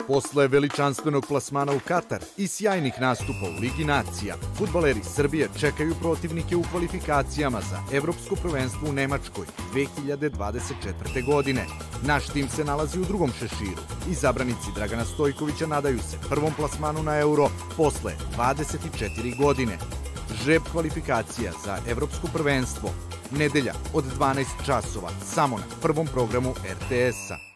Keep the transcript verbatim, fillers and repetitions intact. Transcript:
Posle veličanstvenog plasmana u Katar i sjajnih nastupa u Ligi nacija, fudbaleri Srbije čekaju protivnike u kvalifikacijama za Evropsko prvenstvo u Nemačkoj dve hiljade dvadeset četvrte. godine. Naš tim se nalazi u drugom šeširu. Izabranici Dragana Stojkovića nadaju se prvom plasmanu na Euro posle dvadeset četiri godine. Žreb kvalifikacija za Evropsko prvenstvo, nedelja od dvanaest časova, samo na prvom programu er te esa.